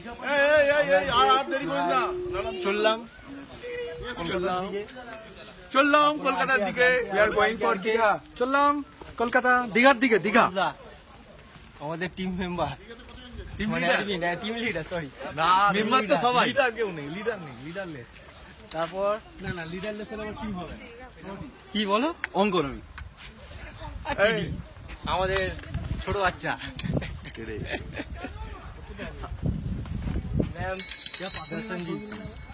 চললাম চললাম কলকাতার দিকে। We are going for Digha. চললাম কলকাতা দীঘার দিকে। দীঘা আমাদের team member team leader sorry member তো সবাই। লিডার কেউ নেই, লিডার নেই, লিডারলেস। তারপর না লিডারলেস হলে আবার টিম হবে কি বলো? অঙ্কন আমি আমাদের ছোট বাচ্চা ম্যাম দর্শনজি